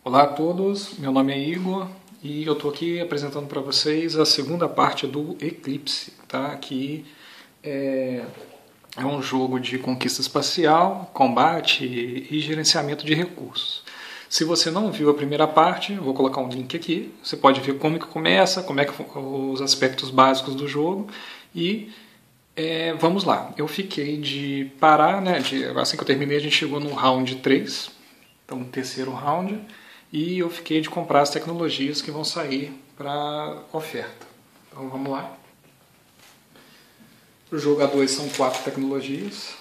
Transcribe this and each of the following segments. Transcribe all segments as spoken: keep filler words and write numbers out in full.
Olá a todos, meu nome é Igor e eu estou aqui apresentando para vocês a segunda parte do Eclipse, tá? Que é, é um jogo de conquista espacial, combate e gerenciamento de recursos. Se você não viu a primeira parte, eu vou colocar um link aqui, você pode ver como que começa, como é que os aspectos básicos do jogo e é, vamos lá. Eu fiquei de parar, né? De, assim que eu terminei a gente chegou no round três, então no terceiro round. E eu fiquei de comprar as tecnologias que vão sair para oferta. Então vamos lá. O jogador são quatro tecnologias.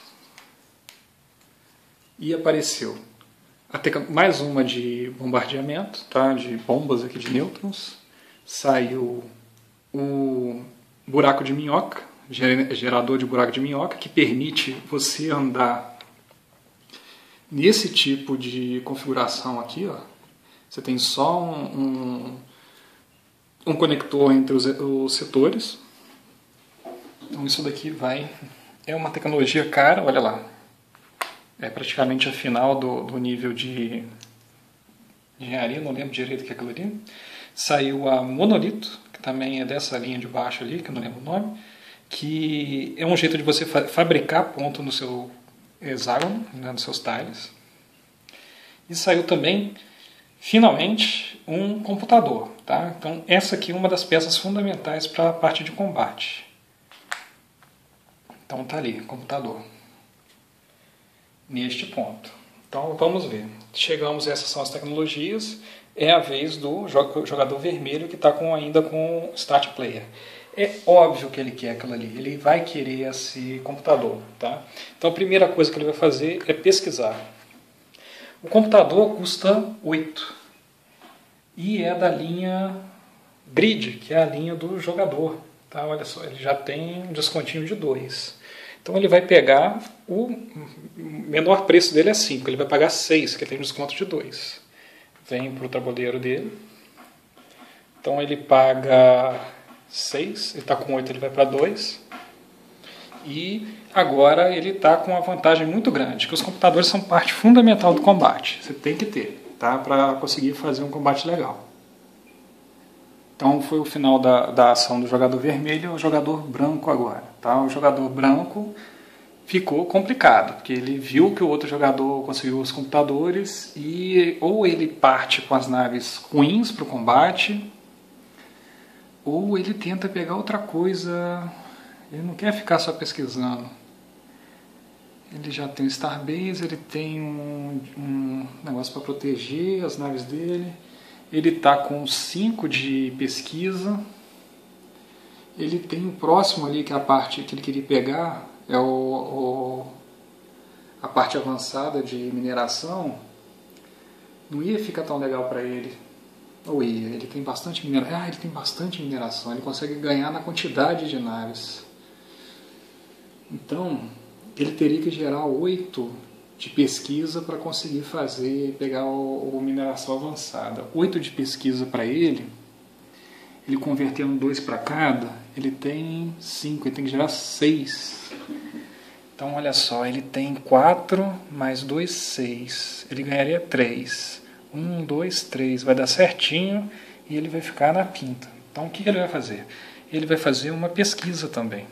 E apareceu a mais uma de bombardeamento, tá? De bombas aqui de nêutrons. Saiu o buraco de minhoca, gerador de buraco de minhoca, que permite você andar nesse tipo de configuração aqui, ó. Você tem só um, um, um conector entre os, os setores. Então isso daqui vai... É uma tecnologia cara, olha lá. É praticamente a final do, do nível de engenharia, não lembro direito o que é aquilo ali. Saiu a Monolito, que também é dessa linha de baixo ali, que eu não lembro o nome, que é um jeito de você fa fabricar ponto no seu hexágono, né, nos seus tiles. E saiu também... Finalmente, um computador. Tá? Então, essa aqui é uma das peças fundamentais para a parte de combate. Então, está ali, computador. Neste ponto. Então, vamos ver. Chegamos, essas são as tecnologias. É a vez do jogador vermelho que está com, ainda com Start Player. É óbvio que ele quer aquilo ali. Ele vai querer esse computador. Tá? Então, a primeira coisa que ele vai fazer é pesquisar. O computador custa oito e é da linha Grid, que é a linha do jogador. Tá? Olha só, ele já tem um descontinho de dois. Então ele vai pegar, o menor preço dele é cinco, ele vai pagar seis, que tem um desconto de dois. Vem para o tabuleiro dele. Então ele paga seis, ele está com oito, ele vai para dois. E agora ele está com uma vantagem muito grande, que os computadores são parte fundamental do combate. Você tem que ter, tá? Para conseguir fazer um combate legal. Então foi o final da, da ação do jogador vermelho, o jogador branco agora. Tá? O jogador branco ficou complicado, porque ele viu que o outro jogador conseguiu os computadores e ou ele parte com as naves ruins para o combate, ou ele tenta pegar outra coisa. Ele não quer ficar só pesquisando. Ele já tem o Starbase, ele tem um, um negócio para proteger as naves dele. Ele está com cinco de pesquisa. Ele tem o próximo ali, que é a parte que ele queria pegar, é o, o, a parte avançada de mineração. Não ia ficar tão legal para ele. Ou ia, ele tem bastante mineração. Ah, ele tem bastante mineração. Ele consegue ganhar na quantidade de naves. Então, ele teria que gerar oito de pesquisa para conseguir fazer, pegar o, o mineração avançada. oito de pesquisa para ele, ele convertendo dois para cada, ele tem cinco, ele tem que gerar seis. Então, olha só, ele tem quatro mais dois, seis. Ele ganharia três. um, dois, três. Vai dar certinho e ele vai ficar na pinta. Então, o que ele vai fazer? Ele vai fazer uma pesquisa também.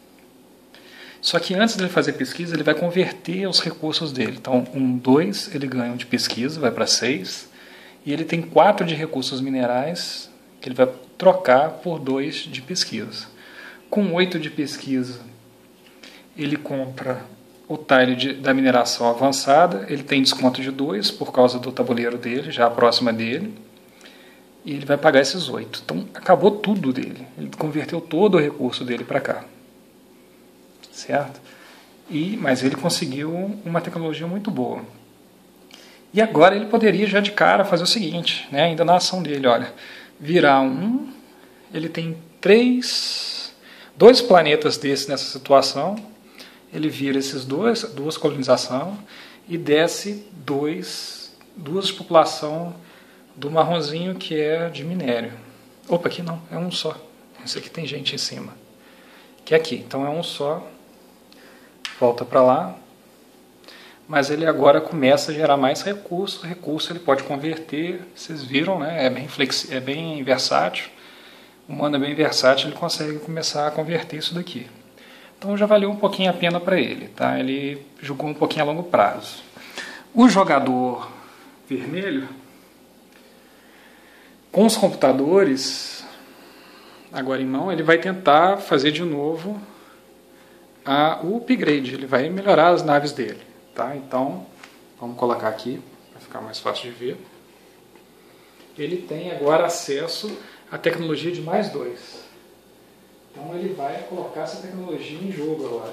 Só que antes de ele fazer pesquisa, ele vai converter os recursos dele. Então, um, dois, ele ganha um de pesquisa, vai para seis. E ele tem quatro de recursos minerais, que ele vai trocar por dois de pesquisa. Com oito de pesquisa, ele compra o tile de, da mineração avançada. Ele tem desconto de dois por causa do tabuleiro dele, já próxima dele. E ele vai pagar esses oito. Então, acabou tudo dele. Ele converteu todo o recurso dele para cá. Certo? E, mas ele conseguiu uma tecnologia muito boa. E agora ele poderia já de cara fazer o seguinte, né, ainda na ação dele, olha, virar um, ele tem três, dois planetas desses nessa situação, ele vira esses dois, duas colonizações e desce dois, duas de população do marronzinho que é de minério. Opa, aqui não, é um só. Esse aqui tem gente em cima. Que é aqui, então é um só. Volta para lá. mas ele agora começa a gerar mais recurso. Recurso ele pode converter, vocês viram, né? É bem flexi é bem versátil. O humano é bem versátil, ele consegue começar a converter isso daqui. Então já valeu um pouquinho a pena para ele, tá? Ele jogou um pouquinho a longo prazo. O jogador vermelho, com os computadores agora em mão, ele vai tentar fazer de novo a, o upgrade, ele vai melhorar as naves dele, tá? Então, vamos colocar aqui, para ficar mais fácil de ver. Ele tem agora acesso à tecnologia de mais dois. Então ele vai colocar essa tecnologia em jogo agora.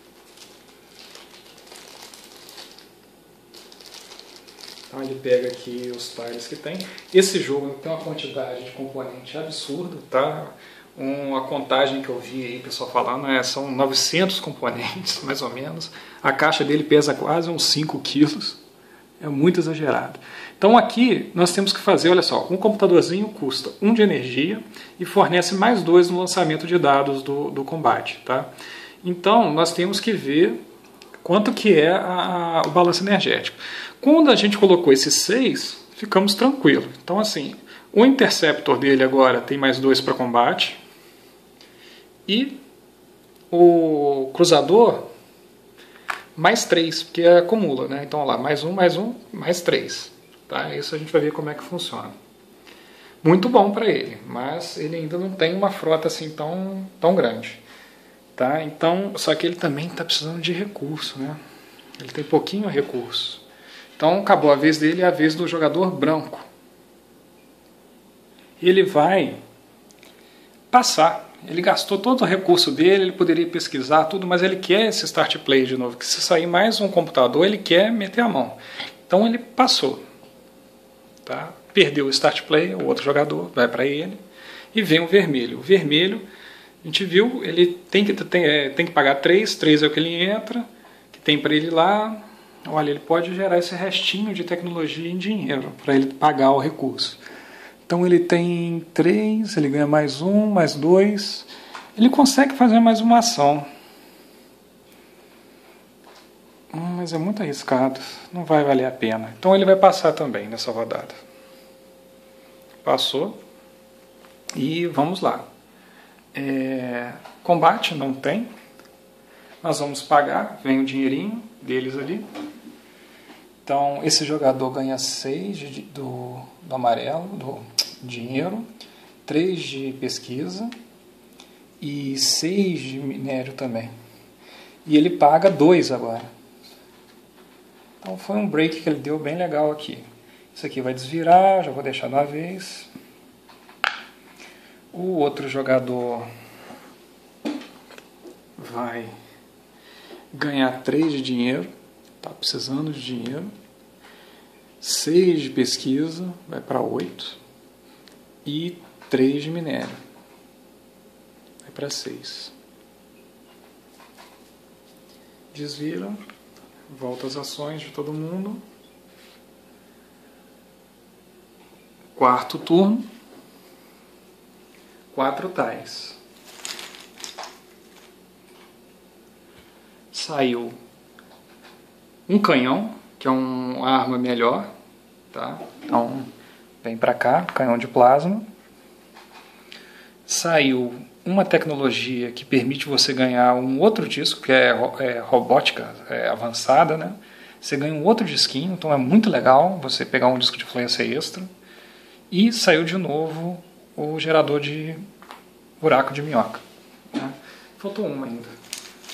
Então ele pega aqui os tiles que tem. Esse jogo tem uma quantidade de componente absurda, tá? Uma contagem que eu vi aí, pessoal falando, é, são novecentos componentes, mais ou menos. A caixa dele pesa quase uns cinco quilos. É muito exagerado. Então aqui nós temos que fazer, olha só, um computadorzinho custa um de energia e fornece mais dois no lançamento de dados do, do combate, tá? Então nós temos que ver quanto que é a, a, o balanço energético. Quando a gente colocou esses seis, ficamos tranquilos. Então assim, o Interceptor dele agora tem mais dois para combate e o Cruzador mais três, porque acumula, né? Então, olha lá, mais um, mais um, mais três. Tá? Isso a gente vai ver como é que funciona. Muito bom para ele, mas ele ainda não tem uma frota assim tão, tão grande. Tá? Então, só que ele também está precisando de recurso, né? Ele tem pouquinho recurso. Então, acabou a vez dele, é a vez do jogador branco. Ele vai passar. Ele gastou todo o recurso dele, ele poderia pesquisar tudo, mas ele quer esse Start Play de novo, que se sair mais um computador, ele quer meter a mão. Então ele passou. Tá? Perdeu o Start Play, o outro jogador vai para ele, e vem o vermelho. O vermelho, a gente viu, ele tem que, tem, é, tem que pagar três, três é o que ele entra, que tem para ele lá. Olha, ele pode gerar esse restinho de tecnologia em dinheiro, para ele pagar o recurso. Então ele tem três, ele ganha mais um, mais dois. Ele consegue fazer mais uma ação. Hum, mas é muito arriscado. Não vai valer a pena. Então ele vai passar também nessa rodada. Passou. E vamos lá. É, combate não tem. Nós vamos pagar. Vem o dinheirinho deles ali. Então, esse jogador ganha seis de, do, do amarelo, do dinheiro, três de pesquisa e seis de minério também. E ele paga dois agora. Então, foi um break que ele deu bem legal aqui. Isso aqui vai desvirar, já vou deixar de uma vez. O outro jogador vai ganhar três de dinheiro. Está precisando de dinheiro. seis de pesquisa, vai para oito. E três de minério. Vai para seis. Desvira. Volta as ações de todo mundo. Quarto turno. Quatro tais. Saiu um canhão, que é uma arma melhor, tá? Então, vem pra cá, canhão de plasma. Saiu uma tecnologia que permite você ganhar um outro disco, que é, é robótica é avançada, né? Você ganha um outro disquinho, então é muito legal você pegar um disco de influência extra. E saiu de novo o gerador de buraco de minhoca. Né? Faltou uma ainda.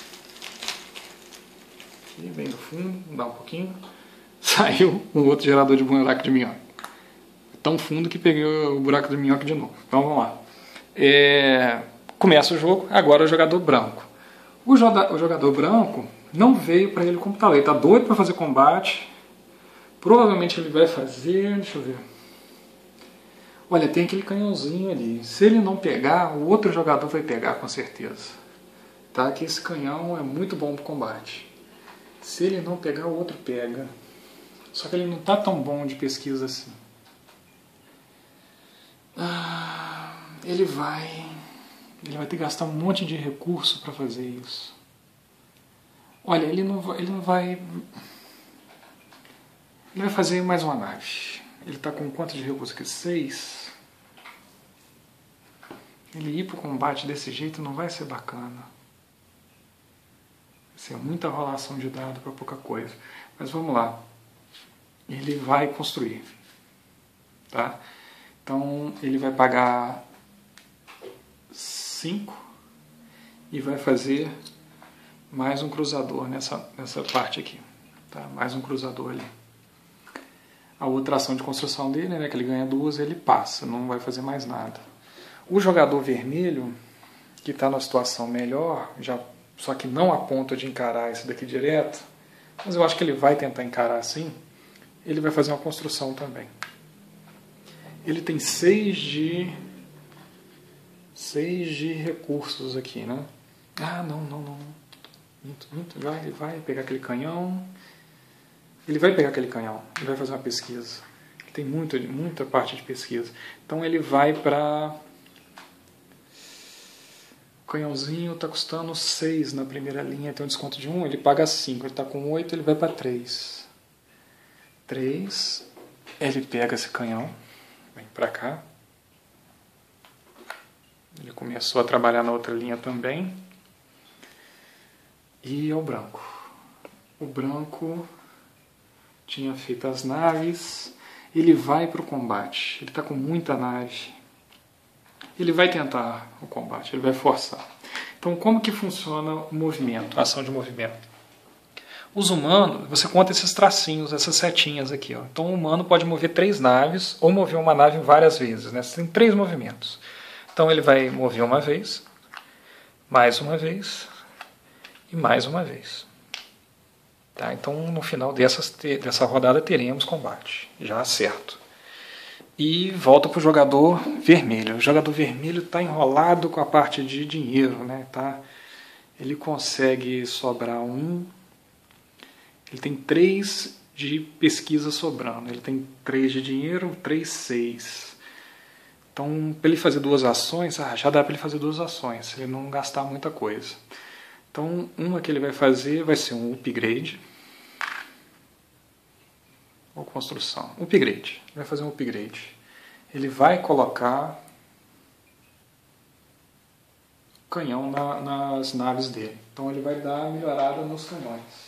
Bem no fundo, dá um pouquinho, saiu um outro gerador de buraco de minhoca. Tão fundo que peguei o buraco de minhoca de novo. Então vamos lá. É, começa o jogo, agora o jogador branco. O, joga, o jogador branco não veio para ele o computador, ele está doido para fazer combate. Provavelmente ele vai fazer, deixa eu ver. Olha, tem aquele canhãozinho ali. Se ele não pegar, o outro jogador vai pegar com certeza. Tá? Que esse canhão é muito bom para o combate. Se ele não pegar, o outro pega. Só que ele não está tão bom de pesquisa assim. Ah, ele vai... Ele vai ter que gastar um monte de recurso para fazer isso. Olha, ele não vai... Ele não vai... Ele vai fazer mais uma nave. Ele está com quanto de recurso aqui? seis. Ele ir para o combate desse jeito não vai ser bacana. Vai ser muita rolação de dado para pouca coisa. Mas vamos lá. Ele vai construir. Tá? Então ele vai pagar cinco e vai fazer mais um cruzador nessa, nessa parte aqui. Tá? Mais um cruzador ali. A outra ação de construção dele, né, que ele ganha duas, ele passa, não vai fazer mais nada. O jogador vermelho, que está numa situação melhor, já, só que não a ponto de encarar isso daqui direto, mas eu acho que ele vai tentar encarar assim, ele vai fazer uma construção também. Ele tem seis de, seis de recursos aqui, né? Ah, não, não, não. Muito, muito. Vai, ele vai pegar aquele canhão. Ele vai pegar aquele canhão. Ele vai fazer uma pesquisa. Tem muita, muita parte de pesquisa. Então ele vai para... O canhãozinho está custando seis na primeira linha. Tem um desconto de um. Ele paga cinco. Ele está com oito. Ele vai para três. três. Ele pega esse canhão. Vem para cá. Ele começou a trabalhar na outra linha também. E é o branco. O branco tinha feito as naves. Ele vai para o combate. Ele está com muita nave. Ele vai tentar o combate. Ele vai forçar. Então, como que funciona o movimento? A ação de movimento. Os humanos, você conta esses tracinhos, essas setinhas aqui. Ó. Então, o humano pode mover três naves ou mover uma nave várias vezes. Né? Você tem três movimentos. Então, ele vai mover uma vez, mais uma vez e mais uma vez. Tá? Então, no final dessas, dessa rodada, teremos combate. Já certo. E volta para o jogador vermelho. O jogador vermelho está enrolado com a parte de dinheiro. Né? Tá? Ele consegue sobrar um... Ele tem três de pesquisa sobrando. Ele tem três de dinheiro, três, seis. Então, para ele fazer duas ações, ah, já dá para ele fazer duas ações, se ele não gastar muita coisa. Então, uma que ele vai fazer vai ser um upgrade. Ou construção. Upgrade. Ele vai fazer um upgrade. Ele vai colocar canhão na, nas naves dele. Então, ele vai dar uma melhorada nos canhões.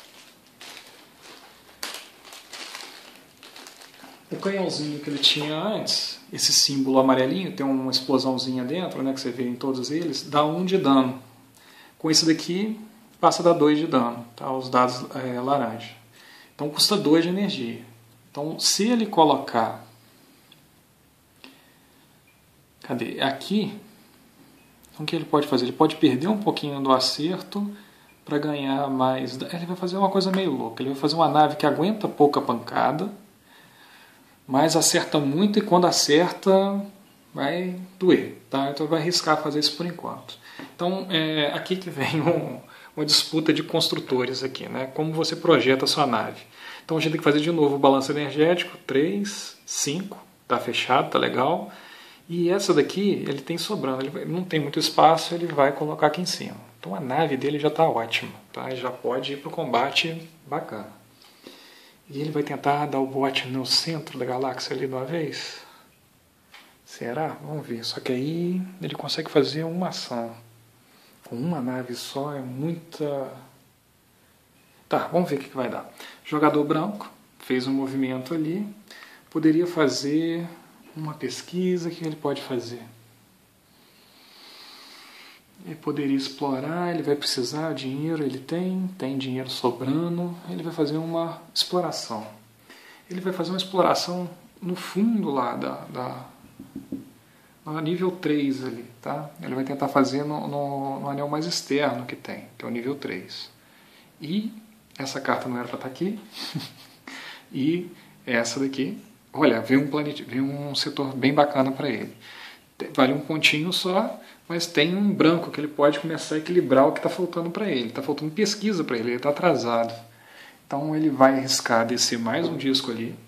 O canhãozinho que ele tinha antes, esse símbolo amarelinho, tem uma explosãozinha dentro, né, que você vê em todos eles, dá um de dano. Com esse daqui, passa a dar dois de dano, tá? Os dados é, laranja. Então custa dois de energia. Então se ele colocar... Cadê? Aqui, então, o que ele pode fazer? Ele pode perder um pouquinho do acerto para ganhar mais... Ele vai fazer uma coisa meio louca. Ele vai fazer uma nave que aguenta pouca pancada, mas acerta muito e quando acerta vai doer, tá? Então vai arriscar fazer isso por enquanto. Então é aqui que vem um, uma disputa de construtores aqui, né? Como você projeta a sua nave. Então a gente tem que fazer de novo o balanço energético, três, cinco, tá fechado, tá legal. E essa daqui ele tem sobrando, ele não tem muito espaço, ele vai colocar aqui em cima. Então a nave dele já está ótima, tá? Ele já pode ir para o combate bacana. E ele vai tentar dar o bote no centro da galáxia ali de uma vez? Será? Vamos ver. Só que aí ele consegue fazer uma ação. Com uma nave só é muita... Tá, vamos ver o que vai dar. Jogador branco fez um movimento ali. Poderia fazer uma pesquisa. O que ele pode fazer? Ele poderia explorar, ele vai precisar de dinheiro, ele tem, tem dinheiro sobrando, ele vai fazer uma exploração. Ele vai fazer uma exploração no fundo lá, da, da, no nível três ali, tá? Ele vai tentar fazer no, no, no anel mais externo que tem, que é o nível três. E essa carta não era para estar aqui, e essa daqui, olha, veio um, planeta, veio um setor bem bacana para ele. Vale um pontinho só, mas tem um branco que ele pode começar a equilibrar o que está faltando para ele. Está faltando pesquisa para ele, ele está atrasado. Então ele vai arriscar descer mais um disco ali.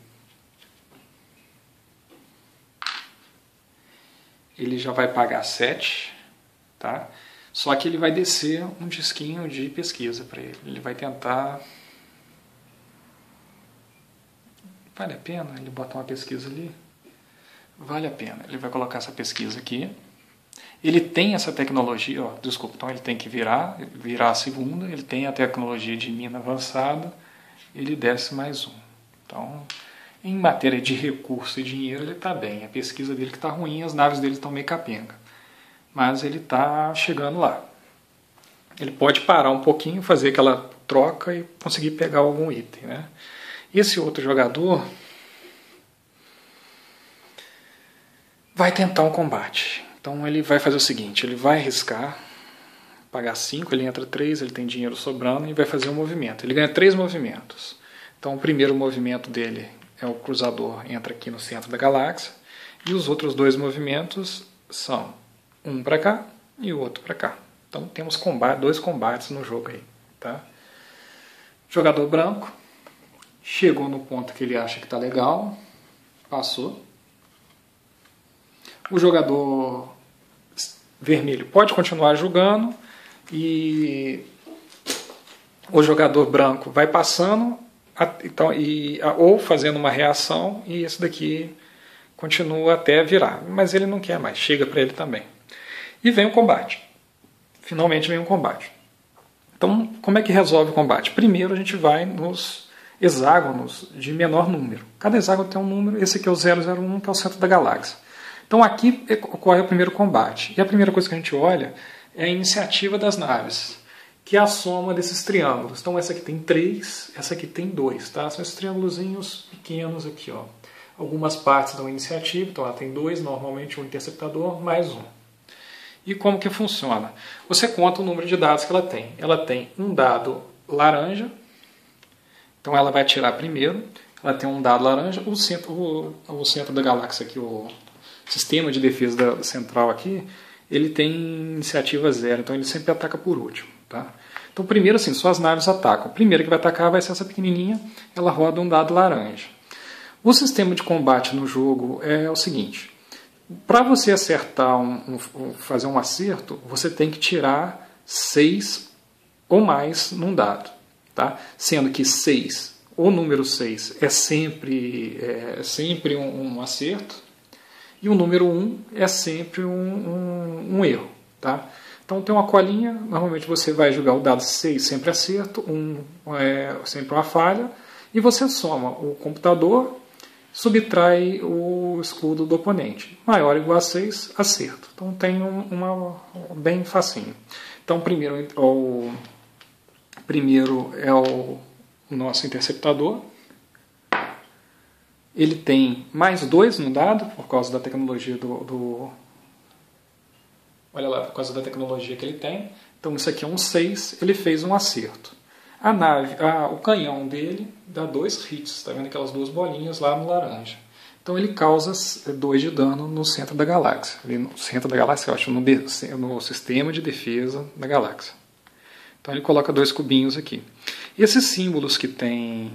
Ele já vai pagar sete, tá? Só que ele vai descer um disquinho de pesquisa para ele. Ele vai tentar... Vale a pena ele botar uma pesquisa ali? Vale a pena. Ele vai colocar essa pesquisa aqui. Ele tem essa tecnologia, ó, desculpa, então ele tem que virar, virar a segunda, ele tem a tecnologia de mina avançada, ele desce mais um. Então, em matéria de recurso e dinheiro, ele está bem. A pesquisa dele que está ruim, as naves dele estão meio capenga. Mas ele está chegando lá. Ele pode parar um pouquinho, fazer aquela troca e conseguir pegar algum item, né? Esse outro jogador vai tentar um combate. Então ele vai fazer o seguinte, ele vai arriscar, pagar cinco, ele entra três, ele tem dinheiro sobrando e vai fazer um movimento. Ele ganha três movimentos. Então o primeiro movimento dele é o cruzador, entra aqui no centro da galáxia, e os outros dois movimentos são um para cá e o outro para cá. Então temos combate, dois combates no jogo aí. Tá? Jogador branco, chegou no ponto que ele acha que está legal, passou. O jogador vermelho pode continuar jogando e o jogador branco vai passando então, e, ou fazendo uma reação e esse daqui continua até virar. Mas ele não quer mais, chega para ele também. E vem o combate. Finalmente vem um combate. Então, como é que resolve o combate? Primeiro a gente vai nos hexágonos de menor número. Cada hexágono tem um número, esse aqui é o zero zero um, que é o centro da galáxia. Então aqui ocorre o primeiro combate. E a primeira coisa que a gente olha é a iniciativa das naves, que é a soma desses triângulos. Então essa aqui tem três, essa aqui tem dois. Tá? São esses triângulozinhos pequenos aqui. Ó. Algumas partes dão iniciativa, então ela tem dois, normalmente um interceptador, mais um. E como que funciona? Você conta o número de dados que ela tem. Ela tem um dado laranja, então ela vai tirar primeiro. Ela tem um dado laranja, o centro, o, o centro da galáxia aqui, o sistema de defesa da central aqui, ele tem iniciativa zero, então ele sempre ataca por último. Tá? Então primeiro assim, só as naves atacam. O primeiro que vai atacar vai ser essa pequenininha, ela roda um dado laranja. O sistema de combate no jogo é o seguinte, para você acertar, um, um, fazer um acerto, você tem que tirar seis ou mais num dado. Tá? Sendo que seis, o número seis é sempre, é sempre um, um acerto, e o número um é sempre um, um, um erro. Tá? Então tem uma colinha, normalmente você vai jogar o dado seis sempre acerto, um é sempre uma falha, e você soma o computador, subtrai o escudo do oponente. Maior ou igual a seis, acerto. Então tem um, uma bem facinho. Então primeiro, o, primeiro é o nosso interceptador. Ele tem mais dois no dado, por causa da tecnologia do, do... Olha lá, por causa da tecnologia que ele tem. Então isso aqui é um seis, ele fez um acerto. A nave, a, o canhão dele dá dois hits, está vendo aquelas duas bolinhas lá no laranja. Então ele causa dois de dano no centro da galáxia. Ali no centro da galáxia, eu acho, no, no sistema de defesa da galáxia. Então ele coloca dois cubinhos aqui. Esses símbolos que tem...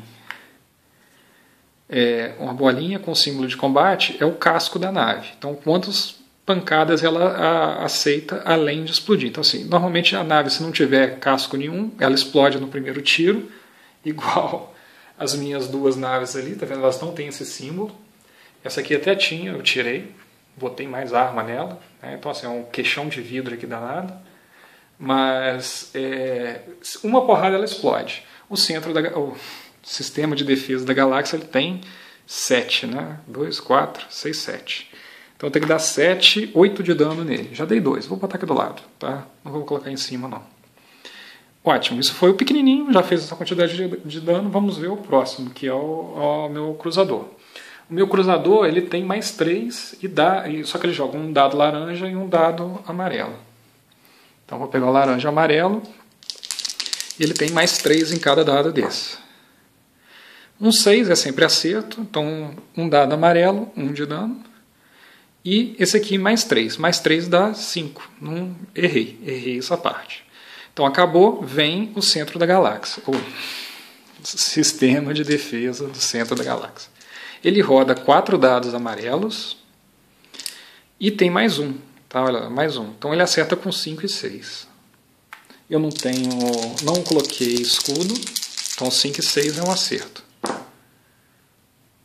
É, uma bolinha com símbolo de combate é o casco da nave. Então, quantas pancadas ela a, aceita além de explodir. Então, assim, normalmente a nave, se não tiver casco nenhum, ela explode no primeiro tiro, igual as minhas duas naves ali, tá vendo? Elas não têm esse símbolo. Essa aqui até tinha, eu tirei, botei mais arma nela. Né? Então, assim, é um queixão de vidro aqui danado. Mas é, uma porrada ela explode. O centro da... O, sistema de defesa da galáxia ele tem sete, né? dois, quatro, seis, sete. Então eu tenho que dar sete, oito de dano nele. Já dei dois, vou botar aqui do lado, tá? Não vou colocar em cima, não. Ótimo, isso foi o pequenininho, já fez essa quantidade de, de dano. Vamos ver o próximo, que é o, o meu cruzador. O meu cruzador ele tem mais três, e dá, só que ele joga um dado laranja e um dado amarelo. Então vou pegar o laranja e o amarelo, e ele tem mais três em cada dado desse. Um seis é sempre acerto, então um dado amarelo, um de dano. E esse aqui mais três. Mais três dá cinco. Não errei, errei essa parte. Então acabou, vem o centro da galáxia. O sistema de defesa do centro da galáxia. Ele roda quatro dados amarelos e tem mais um. Tá? Olha, mais um. Então ele acerta com cinco e seis. Eu não tenho, não coloquei escudo, então cinco e seis é um acerto.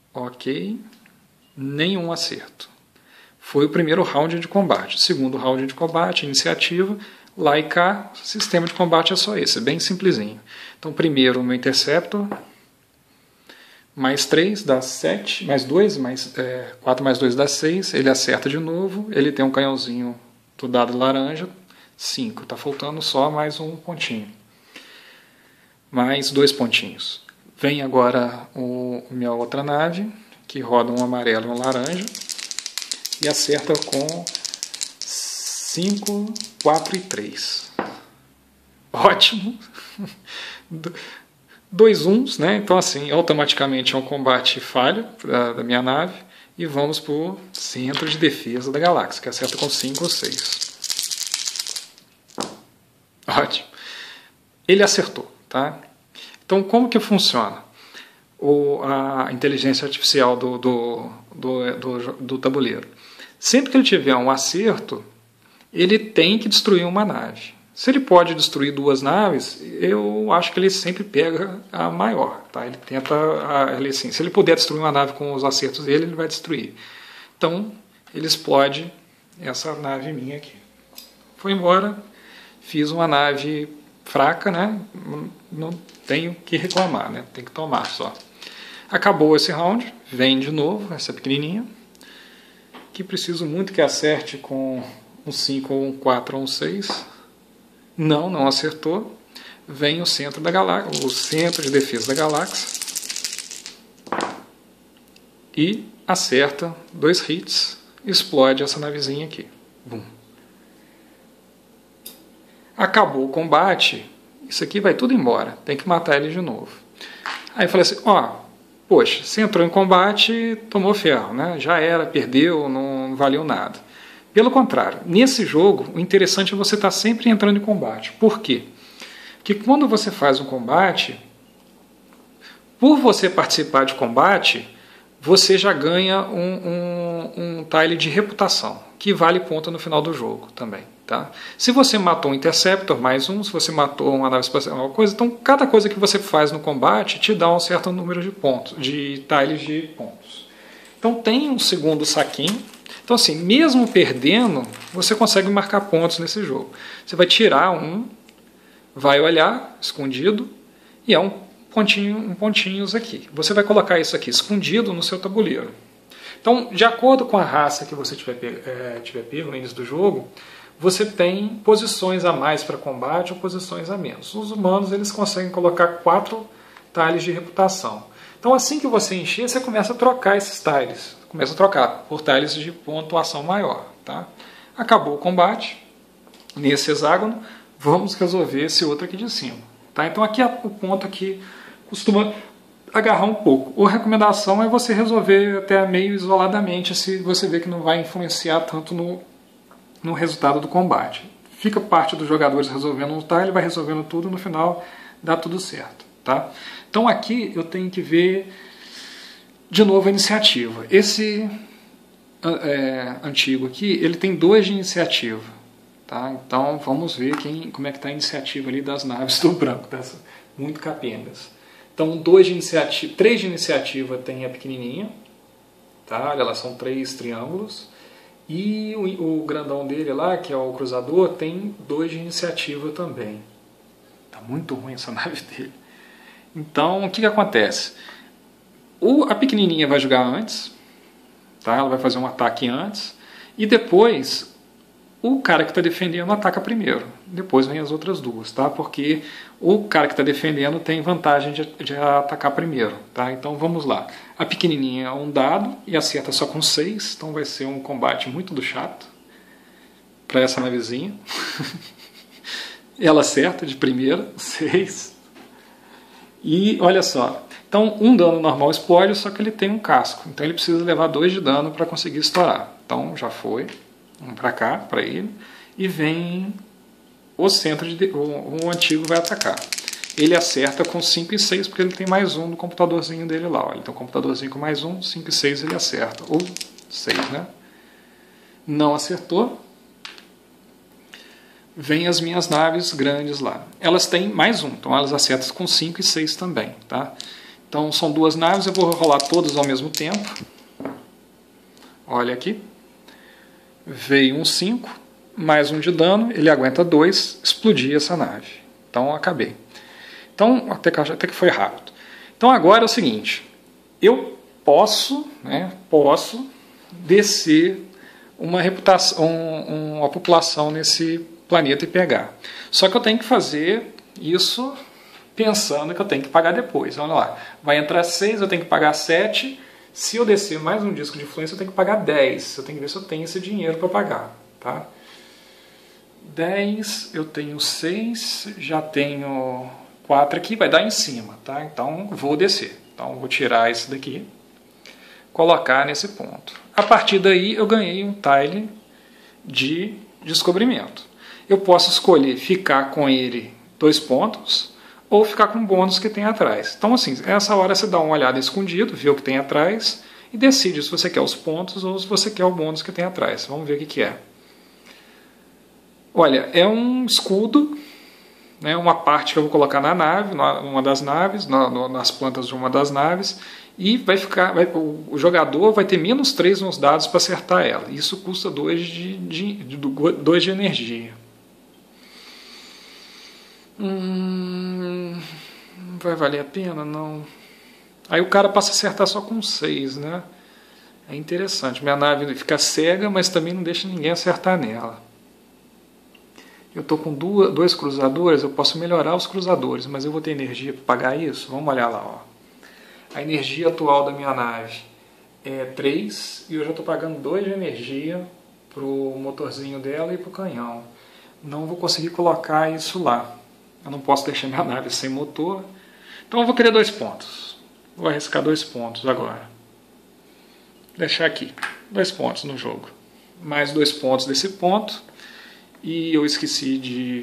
Ok. Nenhum acerto. Foi o primeiro round de combate. Segundo round de combate, iniciativa, lá e cá, o sistema de combate é só esse, é bem simplesinho. Então, primeiro o meu Interceptor, mais três dá sete, mais dois, mais, é, quatro mais dois dá seis, ele acerta de novo, ele tem um canhãozinho do dado laranja, cinco, está faltando só mais um pontinho. Mais dois pontinhos. Vem agora o, minha outra nave, que roda um amarelo e um laranja, e acerta com cinco, quatro e três. Ótimo! Dois uns, né? Então assim, automaticamente é um combate falho da, da minha nave, e vamos para o centro de defesa da galáxia, que acerta com cinco ou seis. Ótimo! Ele acertou, tá? Então como que funciona o, a inteligência artificial do, do, do, do, do tabuleiro? Sempre que ele tiver um acerto, ele tem que destruir uma nave. Se ele pode destruir duas naves, eu acho que ele sempre pega a maior. Tá? Ele tenta, ele, assim, se ele puder destruir uma nave com os acertos dele, ele vai destruir. Então, ele explode essa nave minha aqui. Foi embora, fiz uma nave fraca, né? Não tenho que reclamar, né? Tem que tomar só. Acabou esse round, vem de novo, essa pequenininha, que preciso muito que acerte com um cinco, ou um quatro, ou um seis. Não, não acertou. Vem o centro da galáxia, o centro de defesa da galáxia, e acerta dois hits, explode essa navezinha aqui. Bum. Acabou o combate, isso aqui vai tudo embora, tem que matar ele de novo. Aí eu falei assim, ó, poxa, você entrou em combate, tomou ferro, né? Já era, perdeu, não valeu nada. Pelo contrário, nesse jogo, o interessante é você estar sempre entrando em combate. Por quê? Porque quando você faz um combate, por você participar de combate, você já ganha um, um, um tile de reputação, que vale ponto no final do jogo também. Tá? Se você matou um Interceptor, mais um. Se você matou uma nave espacial, uma coisa. Então, cada coisa que você faz no combate te dá um certo número de pontos, de tiles de pontos. Então, tem um segundo saquinho. Então, assim, mesmo perdendo, você consegue marcar pontos nesse jogo. Você vai tirar um, vai olhar, escondido, e é um pontinho, um pontinhos aqui. Você vai colocar isso aqui escondido no seu tabuleiro. Então, de acordo com a raça que você tiver, é, tiver pego no início do jogo, você tem posições a mais para combate ou posições a menos. Os humanos, eles conseguem colocar quatro tiles de reputação. Então, assim que você encher, você começa a trocar esses tiles. Começa a trocar por tiles de pontuação maior. Tá? Acabou o combate. Nesse hexágono, vamos resolver esse outro aqui de cima. Tá? Então, aqui é o ponto que costuma agarrar um pouco. A recomendação é você resolver até meio isoladamente, se você vê que não vai influenciar tanto no, no resultado do combate. Fica parte dos jogadores resolvendo um tile, vai resolvendo tudo, no final dá tudo certo. Tá? Então aqui eu tenho que ver de novo a iniciativa. Esse é, antigo aqui, ele tem dois de iniciativa. Tá? Então vamos ver quem, como é que está a iniciativa ali das naves do branco, dessa, muito capengas. Então dois de iniciativa, três de iniciativa tem a pequenininha, tá? Olha lá, são três triângulos. E o, o grandão dele lá, que é o cruzador, tem dois de iniciativa também. Tá muito ruim essa nave dele. Então, o que, que acontece? O, a pequenininha vai jogar antes, tá? Ela vai fazer um ataque antes, e depois o cara que está defendendo ataca primeiro. Depois vem as outras duas, tá? Porque o cara que está defendendo tem vantagem de, de atacar primeiro, tá? Então vamos lá. A pequenininha é um dado e acerta só com seis, então vai ser um combate muito do chato para essa navezinha. Ela acerta de primeira, seis. E olha só, então um dano normal explode, só que ele tem um casco, então ele precisa levar dois de dano para conseguir estourar. Então já foi, um para cá, para ele, e vem o centro, de, o, o antigo vai atacar. Ele acerta com cinco e seis, porque ele tem mais um no computadorzinho dele lá. Olha, ele tem um computadorzinho com mais um, cinco e seis ele acerta, ou seis, né? Não acertou. Vem as minhas naves grandes lá. Elas têm mais um, então elas acertam com cinco e seis também. Tá? Então são duas naves, eu vou rolar todas ao mesmo tempo. Olha aqui. Veio um cinco, mais um de dano, ele aguenta dois, explodir essa nave. Então acabei. Então até que, até que foi rápido. Então agora é o seguinte, eu posso, né, posso descer uma reputação, um, uma população nesse planeta e pegar. Só que eu tenho que fazer isso pensando que eu tenho que pagar depois. Vamos lá. Vai entrar seis, eu tenho que pagar sete. Se eu descer mais um disco de influência, eu tenho que pagar dez. Eu tenho que ver se eu tenho esse dinheiro para pagar. Tá? dez, eu tenho seis, já tenho quatro aqui, vai dar em cima. Tá? Então vou descer. Então vou tirar esse daqui, colocar nesse ponto. A partir daí eu ganhei um tile de descobrimento. Eu posso escolher ficar com ele dois pontos ou ficar com o bônus que tem atrás. Então assim, nessa hora você dá uma olhada escondido, vê o que tem atrás e decide se você quer os pontos ou se você quer o bônus que tem atrás. Vamos ver o que, que é. Olha, é um escudo, né, uma parte que eu vou colocar na nave, numa das naves, na, nas plantas de uma das naves, e vai ficar, vai, o jogador vai ter menos três nos dados para acertar ela. Isso custa dois de, de, de, dois de energia. Hum, vai valer a pena? Não. Aí o cara passa a acertar só com seis, né? É interessante. Minha nave fica cega, mas também não deixa ninguém acertar nela. Eu estou com duas, dois cruzadores, eu posso melhorar os cruzadores, mas eu vou ter energia para pagar isso? Vamos olhar lá, ó. A energia atual da minha nave é três e eu já estou pagando dois de energia para o motorzinho dela e para o canhão. Não vou conseguir colocar isso lá. Eu não posso deixar minha nave sem motor. Então eu vou querer dois pontos. Vou arriscar dois pontos agora. Vou deixar aqui. Dois pontos no jogo. Mais dois pontos desse ponto. E eu esqueci de...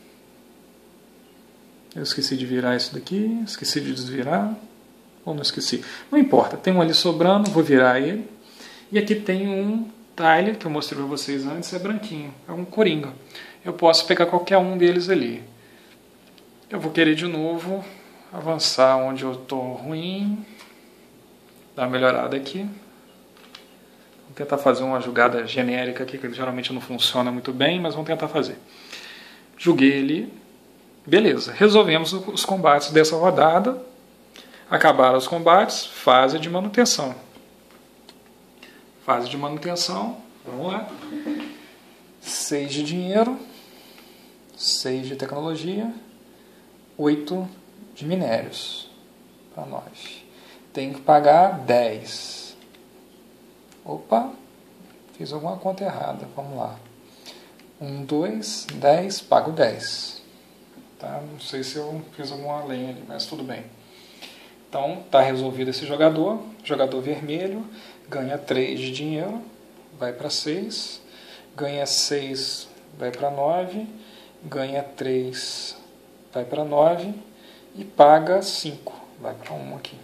Eu esqueci de virar isso daqui. Esqueci de desvirar. Ou não esqueci? Não importa. Tem um ali sobrando. Vou virar ele. E aqui tem um tile que eu mostrei para vocês antes. É branquinho. É um coringa. Eu posso pegar qualquer um deles ali. Eu vou querer de novo avançar onde eu estou ruim, dar uma melhorada aqui. Vou tentar fazer uma jogada genérica aqui, que geralmente não funciona muito bem, mas vamos tentar fazer. Joguei ele, beleza, resolvemos os combates dessa rodada, acabaram os combates, fase de manutenção. Fase de manutenção, vamos lá. seis de dinheiro, seis de tecnologia, oito de minérios para nós. Tem que pagar dez. Opa, fiz alguma conta errada. Vamos lá. um, dois, dez, pago dez. Tá? Não sei se eu fiz alguma lenha ali, mas tudo bem. Então, está resolvido esse jogador. Jogador vermelho ganha três de dinheiro, vai para seis. Ganha seis, vai para nove. Ganha três, vai para nove e paga cinco, vai para um aqui.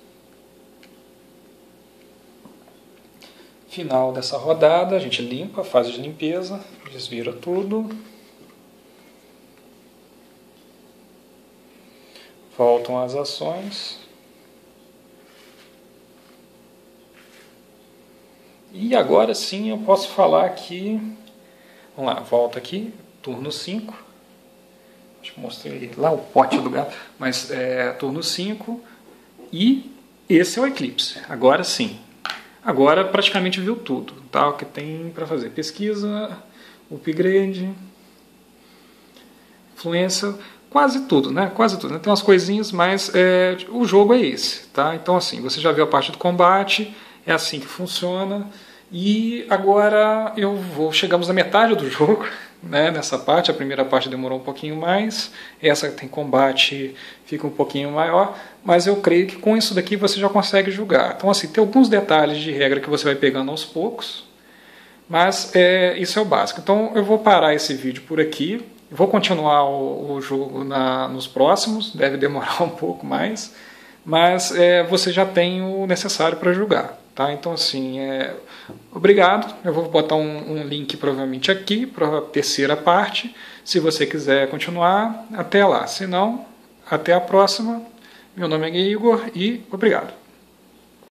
Final dessa rodada, a gente limpa, fase de limpeza, desvira tudo. Voltam as ações. E agora sim eu posso falar aqui, vamos lá, volta aqui, turno cinco. Acho que mostrei lá o pote do gato, mas é turno cinco e esse é o eclipse. Agora sim. Agora praticamente viu tudo, tá? O que tem para fazer. Pesquisa, upgrade, influência, quase tudo, né? Quase tudo. Tem umas coisinhas, mas é, o jogo é esse, tá? Então assim, você já viu a parte do combate, é assim que funciona. E agora eu vou, chegamos na metade do jogo, né, nessa parte. A primeira parte demorou um pouquinho mais, essa tem combate, fica um pouquinho maior, mas eu creio que com isso daqui você já consegue jogar. Então assim, tem alguns detalhes de regra que você vai pegando aos poucos, mas é, isso é o básico. Então eu vou parar esse vídeo por aqui, vou continuar o, o jogo na, nos próximos, deve demorar um pouco mais, mas é, você já tem o necessário para jogar. Tá? Então, assim, é... obrigado. Eu vou botar um, um link provavelmente aqui para a terceira parte. Se você quiser continuar, até lá. Se não, até a próxima Meu nome é Igor e obrigado.